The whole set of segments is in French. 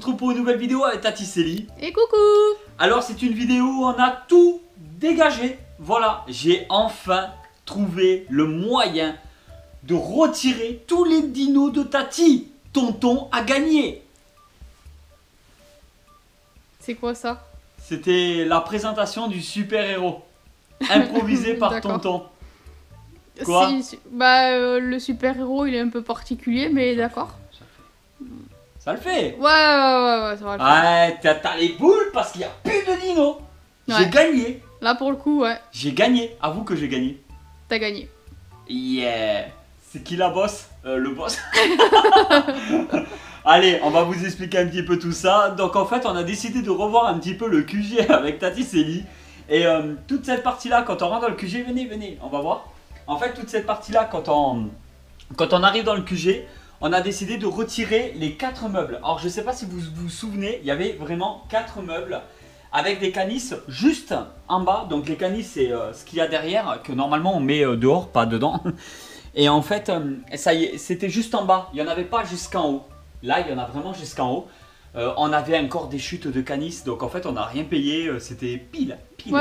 retrouve pour une nouvelle vidéo avec Tati Célie. Et coucou. Alors c'est une vidéo où on a tout dégagé. Voilà, j'ai enfin trouvé le moyen de retirer tous les dinos de Tati. Tonton a gagné. C'est quoi ça? C'était la présentation du super-héros improvisé par Tonton. Quoi? Le super-héros il est un peu particulier, mais d'accord. Ça le fait. Ouais, ça va le faire. Ouais, t'as les boules parce qu'il n'y a plus de dinos. Ouais. J'ai gagné. Là pour le coup, ouais, J'ai gagné. Avoue que j'ai gagné. t'as gagné. Yeah. C'est qui la boss? Le boss. Allez, on va vous expliquer un petit peu tout ça. Donc en fait, on a décidé de revoir un petit peu le QG avec Tati Célie. Et toute cette partie-là, quand on rentre dans le QG, venez, on va voir. En fait, toute cette partie-là, quand on arrive dans le QG, on a décidé de retirer les 4 meubles. Alors je ne sais pas si vous vous souvenez, il y avait vraiment 4 meubles avec des canisses juste en bas. Donc les canisses, c'est ce qu'il y a derrière, que normalement on met dehors, pas dedans. Et en fait, ça y est, c'était juste en bas, il n'y en avait pas jusqu'en haut. Là, il y en a vraiment jusqu'en haut. On avait encore des chutes de canisses, donc en fait on n'a rien payé, c'était pile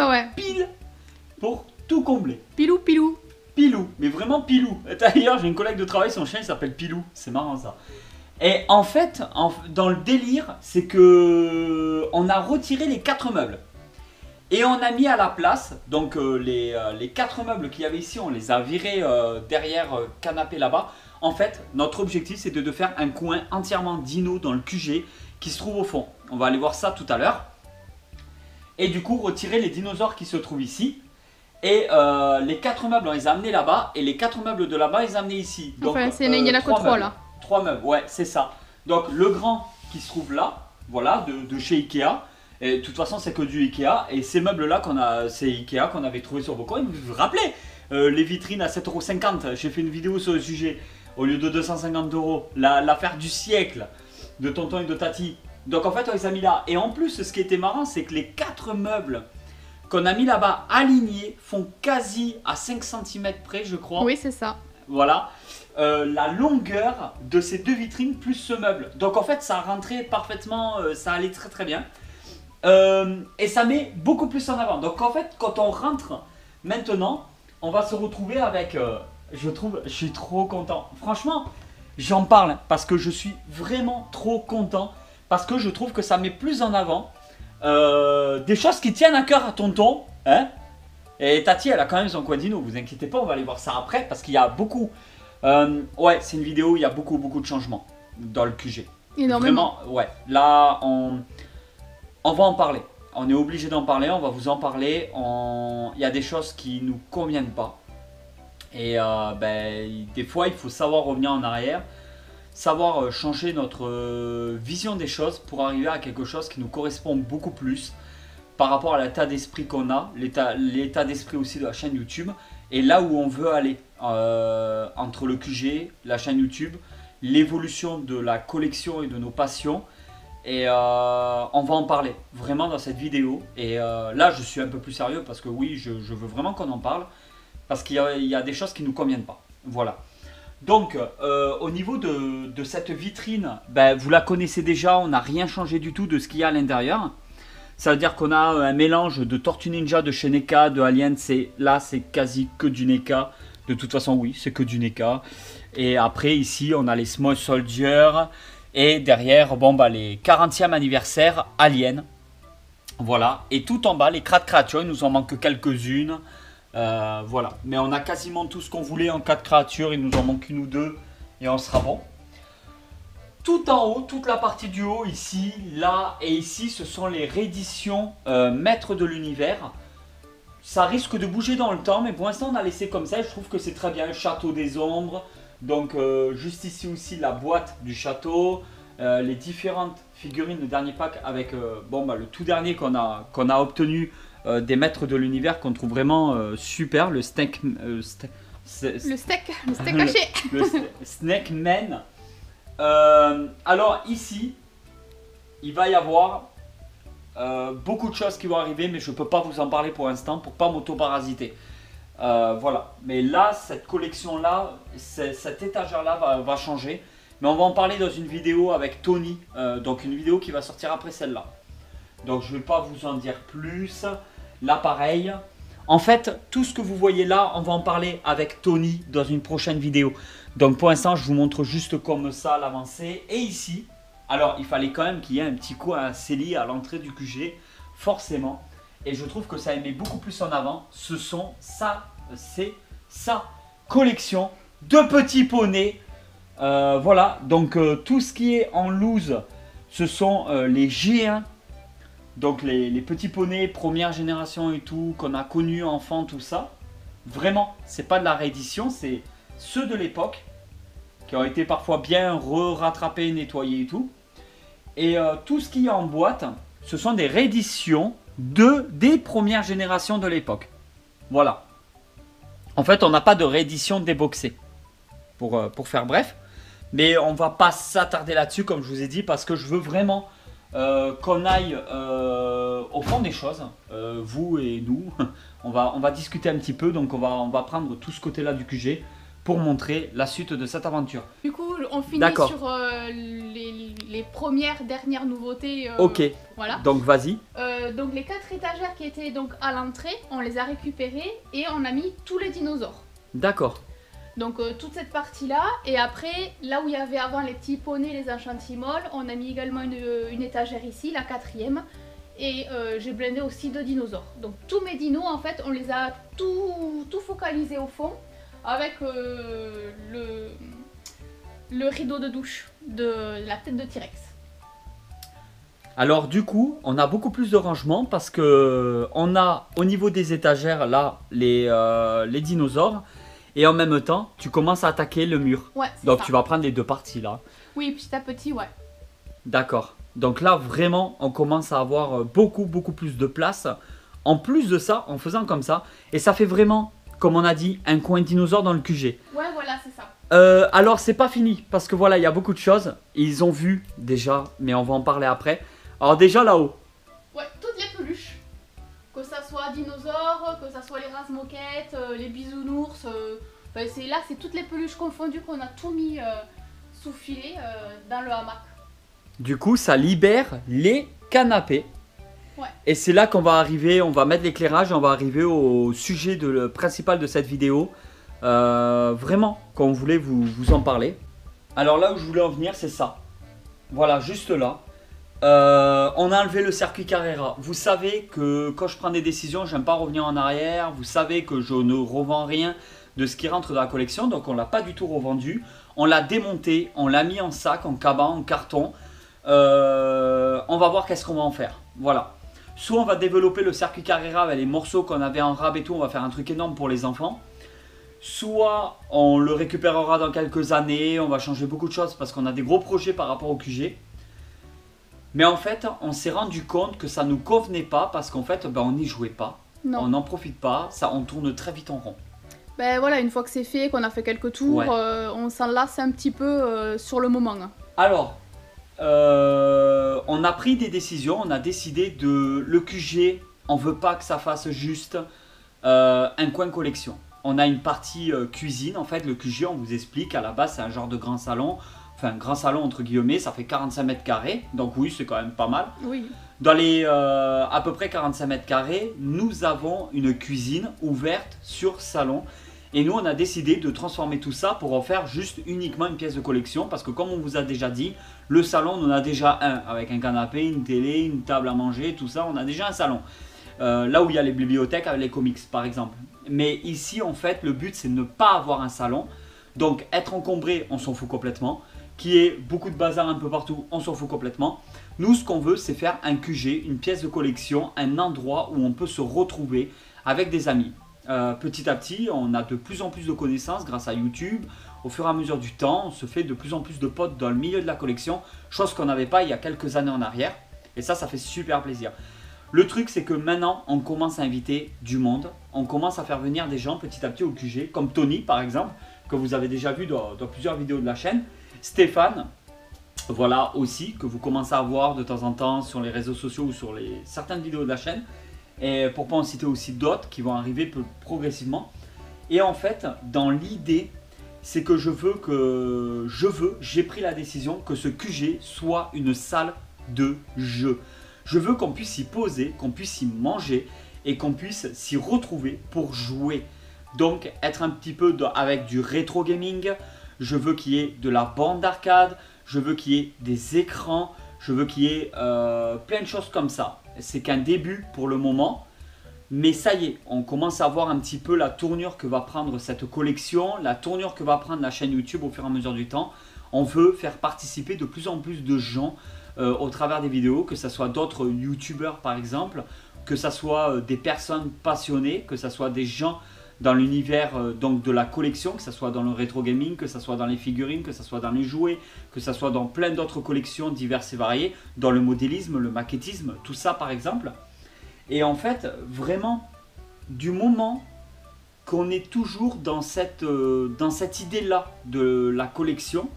pour tout combler. Pilou. Pilou, mais vraiment Pilou. D'ailleurs, j'ai une collègue de travail, son chien il s'appelle Pilou, c'est marrant ça. Et en fait, dans le délire, c'est que on a retiré les 4 meubles. Et on a mis à la place, donc les 4 meubles qu'il y avait ici, on les a virés derrière canapé là-bas. En fait, notre objectif c'est de faire un coin entièrement dino dans le QG qui se trouve au fond. On va aller voir ça tout à l'heure. Et du coup, retirer les dinosaures qui se trouvent ici. Et les 4 meubles, on les a amenés là-bas. Et les 4 meubles de là-bas, ils les a amenés ici. Donc, enfin, il y en a que 3 là. 3 meubles, ouais, c'est ça. Donc, le grand qui se trouve là, voilà, de chez Ikea. Et de toute façon, c'est que du Ikea. Et ces meubles-là, c'est Ikea qu'on avait trouvé sur vos coins. Vous vous rappelez les vitrines à 7,50 €. J'ai fait une vidéo sur le sujet. Au lieu de 250 €. L'affaire du siècle de Tonton et de Tati. Donc, en fait, on les a mis là. Et en plus, ce qui était marrant, c'est que les 4 meubles qu'on a mis là-bas alignés font quasi à 5 cm près, je crois. Oui, c'est ça. Voilà. La longueur de ces 2 vitrines plus ce meuble. Donc en fait, ça rentrait parfaitement, ça allait très très bien. Et ça met beaucoup plus en avant. Donc en fait, quand on rentre maintenant, on va se retrouver avec, je suis trop content. Franchement, j'en parle parce que je suis vraiment trop content. Parce que je trouve que ça met plus en avant des choses qui tiennent à cœur à Tonton, hein. Et Tati, elle a quand même son coin dino, vous inquiétez pas, on va aller voir ça après parce qu'il y a beaucoup. Ouais, c'est une vidéo où il y a beaucoup de changements dans le QG. Énormément. Vraiment, ouais. Là, on va en parler. On est obligé d'en parler, on va vous en parler. Il y a des choses qui nous conviennent pas. Et des fois, il faut savoir revenir en arrière. Savoir changer notre vision des choses pour arriver à quelque chose qui nous correspond beaucoup plus par rapport à l'état d'esprit qu'on a, l'état d'esprit aussi de la chaîne YouTube et là où on veut aller entre le QG, la chaîne YouTube, l'évolution de la collection et de nos passions et on va en parler vraiment dans cette vidéo et là je suis un peu plus sérieux parce que oui je veux vraiment qu'on en parle parce qu'il y a des choses qui ne nous conviennent pas, voilà. Donc, au niveau de cette vitrine, vous la connaissez déjà, on n'a rien changé du tout de ce qu'il y a à l'intérieur. Ça veut dire qu'on a un mélange de Tortue Ninja, de chez NECA, de Alien, là c'est quasi que du NECA. De toute façon, oui, c'est que du NECA. Et après, ici, on a les Small Soldiers. Et derrière, les 40e anniversaire Alien. Voilà. Et tout en bas, les créatures, il nous en manque quelques-unes. Voilà, mais on a quasiment tout ce qu'on voulait en 4 créatures, il nous en manque 1 ou 2 et on sera bon. Tout en haut, toute la partie du haut, ici, là et ici, ce sont les rééditions maîtres de l'univers. Ça risque de bouger dans le temps, mais pour l'instant on a laissé comme ça, je trouve que c'est très bien. Château des ombres, donc juste ici aussi la boîte du château, les différentes figurines, le dernier pack avec le tout dernier qu'on a obtenu. Des maîtres de l'univers qu'on trouve vraiment super, le steak le steak haché. le Snake Man. Alors ici il va y avoir beaucoup de choses qui vont arriver, mais je peux pas vous en parler pour l'instant pour pas m'auto-parasiter. Voilà, mais là cette collection là, cette étagère là va changer. Mais on va en parler dans une vidéo avec Tony, donc une vidéo qui va sortir après celle-là. Donc je ne vais pas vous en dire plus. Là pareil. En fait, tout ce que vous voyez là, on va en parler avec Tony dans une prochaine vidéo. Donc pour l'instant, je vous montre juste comme ça l'avancée. Et ici, alors il fallait quand même qu'il y ait un petit coin à Célie à l'entrée du QG, forcément. Et je trouve que ça met beaucoup plus en avant. C'est sa collection de petits poneys. Voilà, donc tout ce qui est en loose, ce sont les G1. Donc les petits poneys, première génération et tout, qu'on a connus enfant, tout ça. Vraiment, c'est pas de la réédition, c'est ceux de l'époque, qui ont été parfois bien rattrapés, nettoyés et tout. Et tout ce qui est en boîte, ce sont des rééditions des premières générations de l'époque. Voilà. En fait, on n'a pas de réédition déboxée, pour faire bref. Mais on va pas s'attarder là-dessus, comme je vous ai dit, parce que je veux vraiment qu'on aille au fond des choses, vous et nous. On va discuter un petit peu, donc on va prendre tout ce côté-là du QG pour montrer la suite de cette aventure. Du coup, on finit sur les dernières nouveautés. Ok, voilà. Donc vas-y. Donc les 4 étagères qui étaient donc à l'entrée, on les a récupérées et on a mis tous les dinosaures. D'accord. Donc toute cette partie-là, et après, là où il y avait avant les petits poneys, les enchantimals, on a mis également une étagère ici, la 4e, et j'ai blindé aussi 2 dinosaures. Donc tous mes dinos, en fait, on les a tout focalisés au fond, avec le rideau de douche de la tête de T-Rex. Alors du coup, on a beaucoup plus de rangement parce que on a au niveau des étagères là les dinosaures. Et en même temps, tu commences à attaquer le mur. Ouais, donc tu vas prendre les 2 parties là. Oui, petit à petit, ouais. D'accord. Donc là, vraiment, on commence à avoir beaucoup plus de place. En plus de ça, en faisant comme ça. Et ça fait vraiment, comme on a dit, un coin dinosaure dans le QG. Ouais, voilà, c'est ça. Alors, c'est pas fini. Parce que voilà, il y a beaucoup de choses. Ils ont vu déjà, mais on va en parler après. Alors déjà là-haut. Ouais, toutes les peluches. Que ça soit dinosaures, que ça soit les race-moquettes, les bisounours, c'est toutes les peluches confondues qu'on a tout mis sous filet dans le hamac. Du coup, ça libère les canapés. Ouais. Et c'est là qu'on va arriver, on va mettre l'éclairage, on va arriver au sujet principal de cette vidéo. Vraiment, quand on voulait vous en parler. Alors là où je voulais en venir, c'est ça. Voilà, juste là. On a enlevé le circuit Carrera. Vous savez que quand je prends des décisions, j'aime pas revenir en arrière. Vous savez que je ne revends rien de ce qui rentre dans la collection. Donc on l'a pas du tout revendu. On l'a démonté, on l'a mis en sac, en cabas, en carton. On va voir qu'est-ce qu'on va en faire. Voilà. Soit on va développer le circuit Carrera avec les morceaux qu'on avait en rab et tout. On va faire un truc énorme pour les enfants. Soit on le récupérera dans quelques années. On va changer beaucoup de choses parce qu'on a des gros projets par rapport au QG. Mais en fait, on s'est rendu compte que ça ne nous convenait pas parce qu'en fait, on n'y jouait pas. Non. On n'en profite pas, on tourne très vite en rond. Ben voilà, une fois que c'est fait, qu'on a fait quelques tours, Ouais. On s'en lasse un petit peu sur le moment. Alors, on a pris des décisions, on a décidé de... Le QG, on veut pas que ça fasse juste un coin collection. On a une partie cuisine, en fait, le QG, on vous explique, à la base, c'est un genre de grand salon. Enfin, grand salon entre guillemets, ça fait 45 mètres carrés, donc oui, c'est quand même pas mal. Oui. Dans les à peu près 45 mètres carrés, nous avons une cuisine ouverte sur salon. Et nous, on a décidé de transformer tout ça pour en faire juste uniquement une pièce de collection. Parce que comme on vous a déjà dit, le salon, on en a déjà un. Avec un canapé, une télé, une table à manger, tout ça, on a déjà un salon. Là où il y a les bibliothèques avec les comics, par exemple. Mais ici, en fait, le but, c'est de ne pas avoir un salon. Donc, être encombré, on s'en fout complètement. Qui est beaucoup de bazar un peu partout, on s'en fout complètement. Nous, ce qu'on veut, c'est faire un QG, une pièce de collection, un endroit où on peut se retrouver avec des amis. Petit à petit, on a de plus en plus de connaissances grâce à YouTube. Au fur et à mesure du temps, on se fait de plus en plus de potes dans le milieu de la collection, chose qu'on n'avait pas il y a quelques années en arrière. Et ça fait super plaisir. Le truc, c'est que maintenant, on commence à inviter du monde. On commence à faire venir des gens petit à petit au QG, comme Tony par exemple, que vous avez déjà vu dans plusieurs vidéos de la chaîne. Stéphane, voilà aussi, que vous commencez à voir de temps en temps sur les réseaux sociaux ou sur certaines vidéos de la chaîne. Et pour ne pas en citer aussi d'autres qui vont arriver progressivement. Et en fait, dans l'idée, c'est que j'ai pris la décision que ce QG soit une salle de jeu. Je veux qu'on puisse y poser, qu'on puisse y manger et qu'on puisse s'y retrouver pour jouer. Donc être un petit peu avec du rétro gaming, je veux qu'il y ait de la bande d'arcade, je veux qu'il y ait des écrans, je veux qu'il y ait plein de choses comme ça. C'est qu'un début pour le moment, mais ça y est, on commence à voir un petit peu la tournure que va prendre cette collection, la tournure que va prendre la chaîne YouTube au fur et à mesure du temps. On veut faire participer de plus en plus de gens au travers des vidéos, que ce soit d'autres youtubeurs par exemple, que ce soit des personnes passionnées, que ce soit des gens dans l'univers donc de la collection, que ce soit dans le rétro gaming, que ce soit dans les figurines, que ce soit dans les jouets, que ce soit dans plein d'autres collections diverses et variées, dans le modélisme, le maquettisme, tout ça par exemple. Et en fait, vraiment, du moment qu'on est toujours dans cette idée-là de la collection,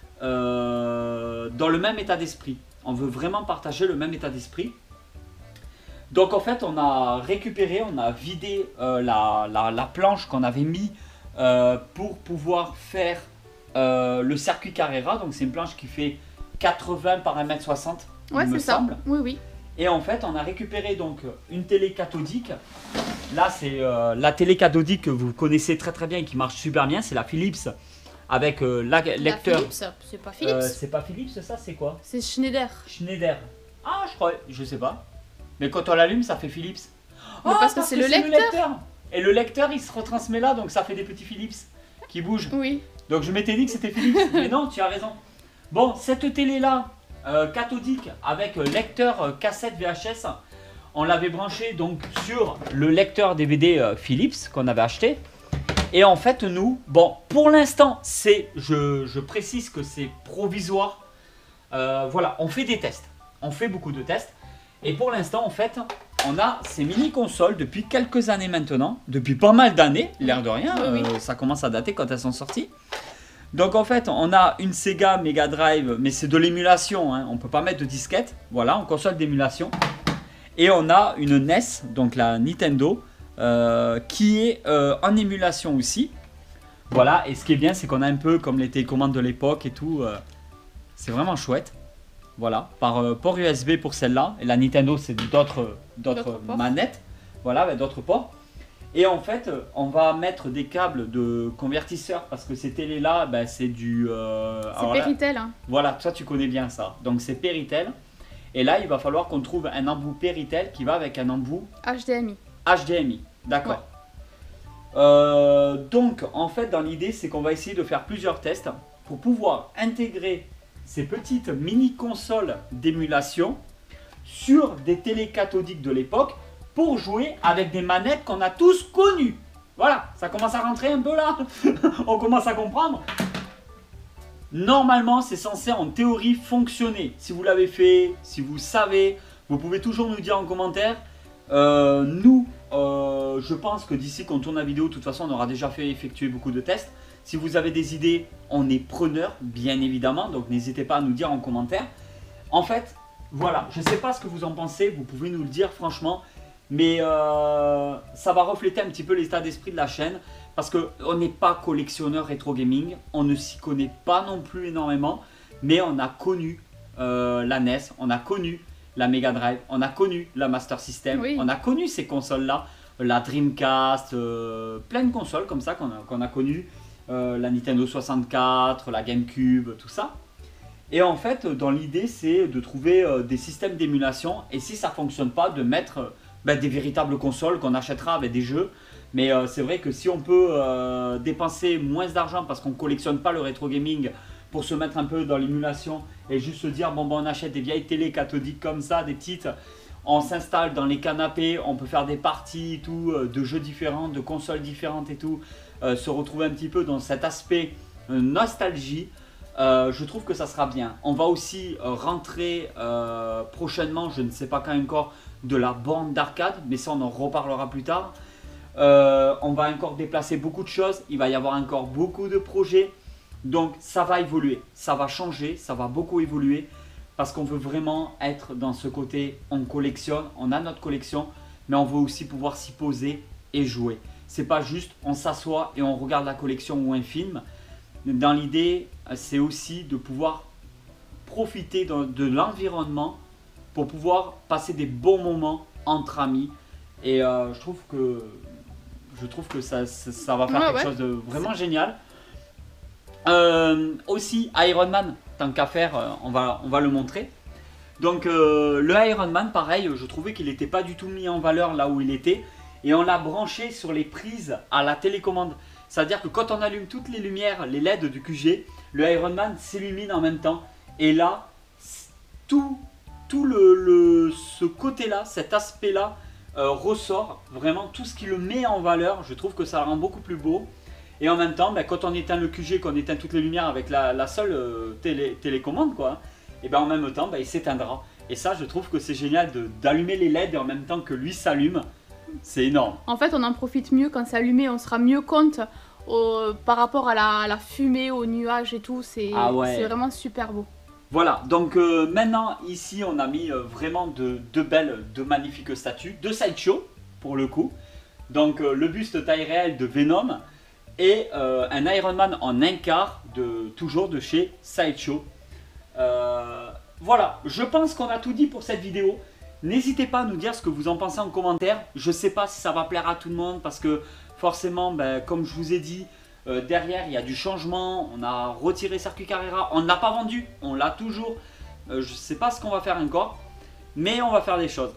dans le même état d'esprit. On veut vraiment partager le même état d'esprit. Donc en fait, on a récupéré, on a vidé la planche qu'on avait mis pour pouvoir faire le circuit Carrera. Donc c'est une planche qui fait 80 par 1m60, Ouais, il me c'est ça. semble. Oui, oui. Et en fait, on a récupéré donc une télé cathodique. Là, c'est la télé cathodique que vous connaissez très très bien et qui marche super bien. C'est la Philips avec lecteur. Philips, c'est pas Philips. C'est pas Philips, ça c'est quoi? C'est Schneider. Schneider. Ah, je crois, je sais pas. Mais quand on l'allume, ça fait Philips. Mais parce que c'est le lecteur. Et le lecteur, il se retransmet là, donc ça fait des petits Philips qui bougent. Oui. Donc je m'étais dit que c'était Philips. Mais non, tu as raison. Bon, cette télé-là, cathodique avec lecteur cassette VHS, on l'avait branché donc sur le lecteur DVD Philips qu'on avait acheté. Et en fait, nous, bon, pour l'instant, je précise que c'est provisoire. Voilà, on fait des tests. On fait beaucoup de tests. Et pour l'instant, en fait, on a ces mini-consoles depuis quelques années maintenant. Depuis pas mal d'années, l'air de rien. Oui, oui. Ça commence à dater quand elles sont sorties. Donc en fait, on a une Sega Mega Drive, mais c'est de l'émulation. Hein. On ne peut pas mettre de disquette. Voilà, en console d'émulation. Et on a une NES, donc la Nintendo, qui est en émulation aussi. Voilà, et ce qui est bien, c'est qu'on a un peu comme les télécommandes de l'époque et tout. C'est vraiment chouette. Voilà, par port USB pour celle-là. Et la Nintendo, c'est d'autres manettes. Voilà, avec d'autres ports. Et en fait, on va mettre des câbles de convertisseur parce que ces télés-là, ben, c'est du... c'est Péritel. Hein. Voilà, toi tu connais bien ça. Donc c'est Péritel. Et là, il va falloir qu'on trouve un embout Péritel qui va avec un embout HDMI. HDMI, d'accord. Donc, en fait, dans l'idée, c'est qu'on va essayer de faire plusieurs tests pour pouvoir intégrer ces petites mini-consoles d'émulation sur des télés cathodiques de l'époque pour jouer avec des manettes qu'on a tous connues. Voilà, ça commence à rentrer un peu là. On commence à comprendre. Normalement, c'est censé en théorie fonctionner. Si vous l'avez fait, si vous savez, vous pouvez toujours nous dire en commentaire. Je pense que d'ici qu'on tourne la vidéo, de toute façon, on aura déjà fait effectuer beaucoup de tests. Si vous avez des idées, on est preneur, bien évidemment. Donc, n'hésitez pas à nous dire en commentaire. En fait, voilà, je ne sais pas ce que vous en pensez. Vous pouvez nous le dire franchement. Mais ça va refléter un petit peu l'état d'esprit de la chaîne. Parce qu'on n'est pas collectionneur rétro gaming. On ne s'y connaît pas non plus énormément. Mais on a connu la NES. On a connu la Mega Drive. On a connu la Master System. Oui. On a connu ces consoles-là. La Dreamcast. Plein de consoles comme ça qu'on a connues. La Nintendo 64, la GameCube, tout ça. Et en fait, dans l'idée, c'est de trouver des systèmes d'émulation. Et si ça ne fonctionne pas, de mettre... des véritables consoles qu'on achètera avec des jeux. Mais c'est vrai que si on peut dépenser moins d'argent parce qu'on ne collectionne pas le rétro gaming pour se mettre un peu dans l'émulation et juste se dire bon on achète des vieilles télé cathodiques comme ça, des petites, on s'installe dans les canapés, on peut faire des parties et tout, de jeux différents, de consoles différentes et tout, se retrouver un petit peu dans cet aspect nostalgie. Je trouve que ça sera bien. On va aussi rentrer prochainement, je ne sais pas quand encore, de la bande d'arcade, mais ça on en reparlera plus tard. On va encore déplacer beaucoup de choses, il va y avoir encore beaucoup de projets, donc ça va évoluer, ça va changer, ça va beaucoup évoluer parce qu'on veut vraiment être dans ce côté, on collectionne, on a notre collection, mais on veut aussi pouvoir s'y poser et jouer. C'est pas juste on s'assoit et on regarde la collection ou un film. dans l'idée, c'est aussi de pouvoir profiter de l'environnement pour pouvoir passer des bons moments entre amis. Et je trouve que ça va faire Ouais, quelque ouais. chose de vraiment génial. Aussi, Ironman, tant qu'à faire, on va le montrer. Donc le Ironman, pareil, je trouvais qu'il n'était pas du tout mis en valeur là où il était. Et on l'a branché sur les prises à la télécommande. C'est-à-dire que quand on allume toutes les lumières, les LED du QG, le Ironman s'illumine en même temps. Et là, tout ce côté-là, cet aspect-là ressort. Vraiment, tout ce qui le met en valeur, je trouve que ça le rend beaucoup plus beau. Et en même temps, quand on éteint le QG, qu'on éteint toutes les lumières avec la seule télécommande, quoi, et ben en même temps, il s'éteindra. Et ça, je trouve que c'est génial d'allumer les LED et en même temps que lui s'allume. C'est énorme. En fait, on en profite mieux quand c'est allumé, on sera mieux compte par rapport à la fumée, aux nuages et tout. C'est vraiment super beau. Voilà, donc maintenant, ici, on a mis vraiment de magnifiques statues, de Sideshow, pour le coup. Donc, le buste taille réelle de Venom et un Ironman en un quart, toujours de chez Sideshow. Voilà, je pense qu'on a tout dit pour cette vidéo. N'hésitez pas à nous dire ce que vous en pensez en commentaire. Je ne sais pas si ça va plaire à tout le monde parce que forcément, comme je vous ai dit, derrière il y a du changement. On a retiré Circuit Carrera, on n'a pas vendu, on l'a toujours. Je ne sais pas ce qu'on va faire encore, mais on va faire des choses.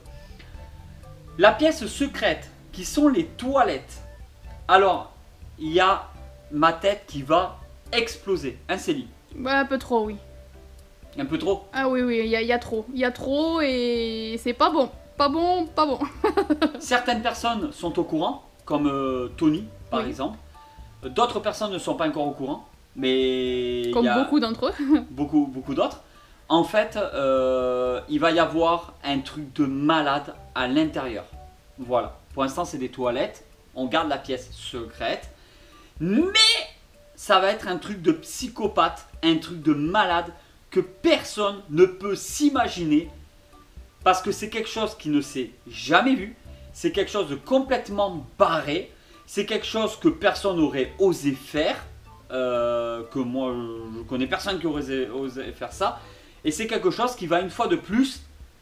La pièce secrète qui sont les toilettes. Alors, il y a ma tête qui va exploser. Hein, Céline? Ouais, un peu trop, oui. Un peu trop? Ah oui, il y a trop. Il y a trop et c'est pas bon. Pas bon, pas bon. Certaines personnes sont au courant, comme Tony par Oui. exemple. D'autres personnes ne sont pas encore au courant, mais Comme il y a beaucoup d'entre eux. beaucoup d'autres. En fait, il va y avoir un truc de malade à l'intérieur. Voilà. Pour l'instant, c'est des toilettes. On garde la pièce secrète. Mais ça va être un truc de psychopathe, un truc de malade que personne ne peut s'imaginer. Parce que c'est quelque chose qui ne s'est jamais vu. C'est quelque chose de complètement barré. C'est quelque chose que personne n'aurait osé faire. Que moi, je connais personne qui aurait osé faire ça. Et c'est quelque chose qui va une fois de plus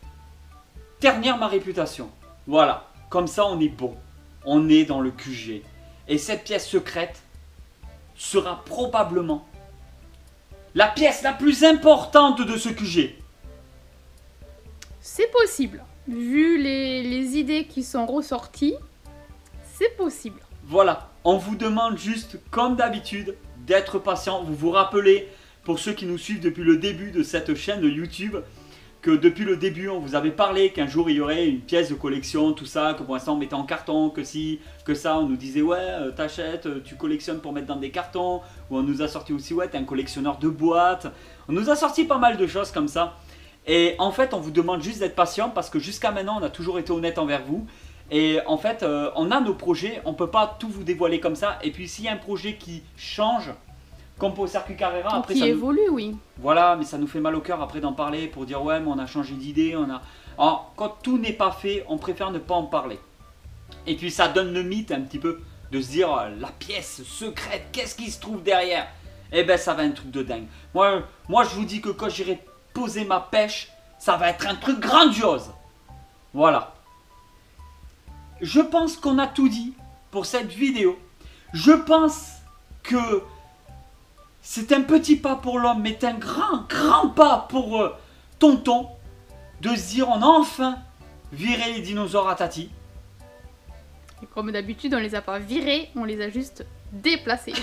ternir ma réputation. Voilà. Comme ça, on est bon. On est dans le QG. Et cette pièce secrète sera probablement la pièce la plus importante de ce QG. C'est possible. Vu les idées qui sont ressorties, c'est possible. Voilà, on vous demande juste, comme d'habitude, d'être patient. Vous vous rappelez, pour ceux qui nous suivent depuis le début de cette chaîne YouTube, que depuis le début, on vous avait parlé qu'un jour il y aurait une pièce de collection, tout ça, que pour l'instant on mettait en carton, que si, que ça, on nous disait ouais, t'achètes, tu collectionnes pour mettre dans des cartons, ou on nous a sorti aussi ouais, t'es un collectionneur de boîtes. On nous a sorti pas mal de choses comme ça. Et en fait, on vous demande juste d'être patient parce que jusqu'à maintenant, on a toujours été honnête envers vous. Et en fait, on a nos projets, on ne peut pas tout vous dévoiler comme ça. Et puis, s'il y a un projet qui change, comme pour Circuit Carrera, après qui ça évolue, oui. Voilà, mais ça nous fait mal au cœur après d'en parler pour dire ouais, mais on a changé d'idée. Alors, quand tout n'est pas fait, on préfère ne pas en parler. Et puis, ça donne le mythe un petit peu de se dire la pièce secrète, qu'est-ce qui se trouve derrière? Eh ben, ça va être un truc de dingue. Moi, je vous dis que quand j'irai poser ma pêche, ça va être un truc grandiose. Voilà. Je pense qu'on a tout dit pour cette vidéo. Je pense que c'est un petit pas pour l'homme, mais un grand pas pour Tonton de se dire on a enfin viré les dinosaures à Tati. Et comme d'habitude, on les a pas virés, on les a juste déplacés.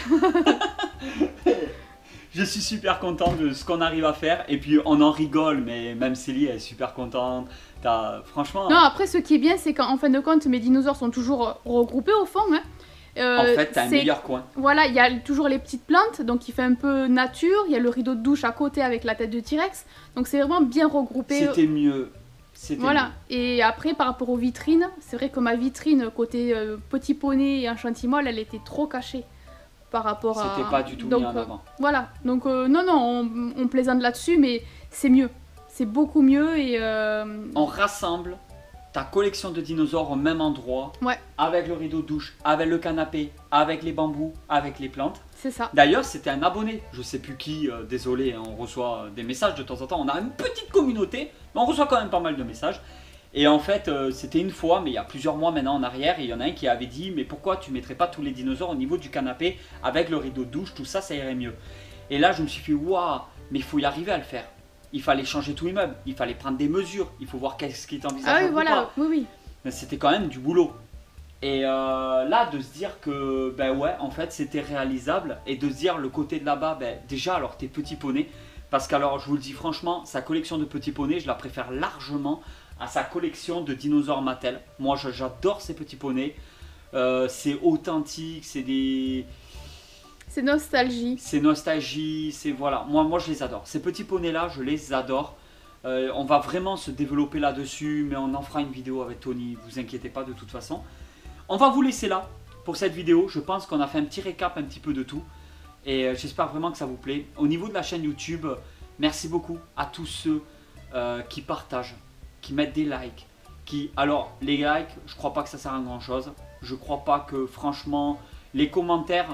Je suis super content de ce qu'on arrive à faire et puis on en rigole, mais même Célie elle est super contente. Franchement. Non, après ce qui est bien, c'est qu'en fin de compte, mes dinosaures sont toujours regroupés au fond. Hein. En fait, t'as un meilleur coin. Voilà, il y a toujours les petites plantes, donc il fait un peu nature. Il y a le rideau de douche à côté avec la tête de T-Rex. Donc c'est vraiment bien regroupé. C'était mieux. Voilà. Mieux. Et après, par rapport aux vitrines, c'est vrai que ma vitrine côté petit poney et enchantimol, elle était trop cachée. Par rapport à... C'était pas du tout mis en avant. Voilà, donc non, on plaisante là-dessus, mais c'est mieux. C'est beaucoup mieux et... On rassemble ta collection de dinosaures au même endroit, Ouais, avec le rideau de douche, avec le canapé, avec les bambous, avec les plantes. c'est ça. D'ailleurs, c'était un abonné, je sais plus qui, désolé, hein, on reçoit des messages de temps en temps. On a une petite communauté, mais on reçoit quand même pas mal de messages. Et en fait, c'était une fois, mais il y a plusieurs mois maintenant en arrière, et il y en a un qui avait dit: mais pourquoi tu mettrais pas tous les dinosaures au niveau du canapé avec le rideau de douche, tout ça, ça irait mieux. Et là, je me suis fait: waouh, mais il faut y arriver à le faire. Il fallait changer tout l'immeuble, il fallait prendre des mesures, il faut voir qu'est-ce qui est envisageable Ah oui, ou voilà, pas. oui, oui. Mais c'était quand même du boulot. Et là, de se dire que, ben ouais, en fait, c'était réalisable. Et de se dire, le côté de là-bas, ben déjà, alors tes petits poneys. Parce qu'alors, je vous le dis franchement, sa collection de petits poneys, je la préfère largement à sa collection de dinosaures Mattel. Moi, j'adore ces petits poneys. C'est authentique, c'est des... C'est nostalgie. C'est nostalgie, c'est voilà. Moi, je les adore. Ces petits poneys-là, je les adore. On va vraiment se développer là-dessus, mais on en fera une vidéo avec Tony, vous inquiétez pas de toute façon. On va vous laisser là pour cette vidéo. Je pense qu'on a fait un petit récap un petit peu de tout. Et j'espère vraiment que ça vous plaît. Au niveau de la chaîne YouTube, merci beaucoup à tous ceux qui partagent, qui mettent des likes. Alors, les likes, je crois pas que ça sert à grand chose. Je crois pas que franchement, les commentaires,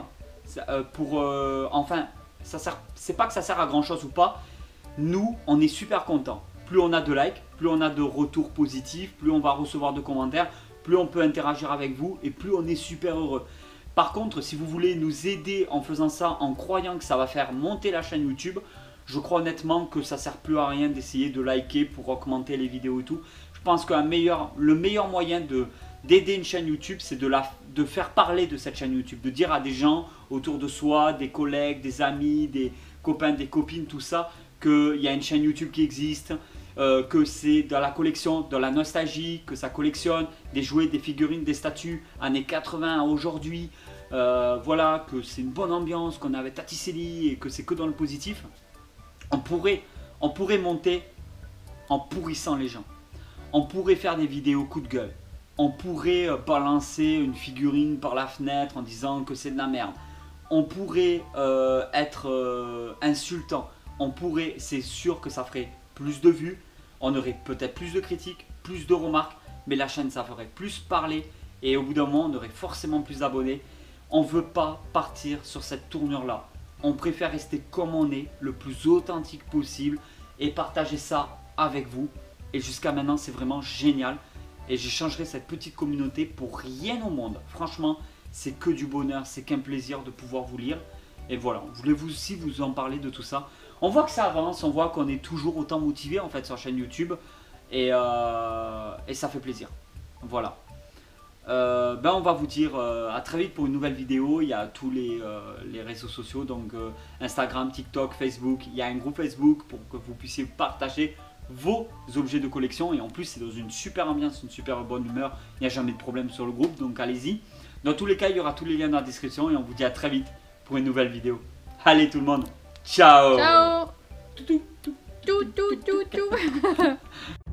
enfin, ça sert, c'est pas que ça sert à grand chose ou pas. Nous, on est super contents. Plus on a de likes, plus on a de retours positifs, plus on va recevoir de commentaires, plus on peut interagir avec vous et plus on est super heureux. Par contre, si vous voulez nous aider en faisant ça, en croyant que ça va faire monter la chaîne YouTube, je crois honnêtement que ça sert plus à rien d'essayer de liker pour augmenter les vidéos et tout. Je pense que le meilleur moyen d'aider une chaîne YouTube, c'est de faire parler de cette chaîne YouTube, de dire à des gens autour de soi, des collègues, des amis, des copains, des copines, tout ça, qu'il y a une chaîne YouTube qui existe, que c'est dans la collection, dans la nostalgie, que ça collectionne des jouets, des figurines, des statues années 80 à aujourd'hui. Voilà, que c'est une bonne ambiance, qu'on est avec Taticelli et que c'est que dans le positif. On pourrait monter en pourrissant les gens. On pourrait faire des vidéos coup de gueule. On pourrait balancer une figurine par la fenêtre en disant que c'est de la merde. On pourrait être insultant. C'est sûr que ça ferait plus de vues, on aurait peut-être plus de critiques, plus de remarques, mais la chaîne ça ferait plus parler et au bout d'un moment on aurait forcément plus d'abonnés. On ne veut pas partir sur cette tournure là. On préfère rester comme on est, le plus authentique possible et partager ça avec vous. Et jusqu'à maintenant c'est vraiment génial et j'échangerai cette petite communauté pour rien au monde. Franchement, c'est que du bonheur, c'est qu'un plaisir de pouvoir vous lire. Et voilà, je voulais aussi vous en parler de tout ça. On voit que ça avance, on voit qu'on est toujours autant motivé en fait sur la chaîne YouTube. Et ça fait plaisir. Voilà. On va vous dire à très vite pour une nouvelle vidéo. Il y a tous les réseaux sociaux, donc Instagram, TikTok, Facebook. Il y a un groupe Facebook pour que vous puissiez partager vos objets de collection. Et en plus, c'est dans une super ambiance, une super bonne humeur. Il n'y a jamais de problème sur le groupe, donc allez-y. Dans tous les cas, il y aura tous les liens dans la description. Et on vous dit à très vite pour une nouvelle vidéo. Allez tout le monde, ciao. Ciao. Tout, tout, tout, tout.